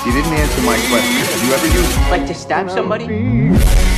You didn't answer my question. Have you ever used... Like to stab somebody?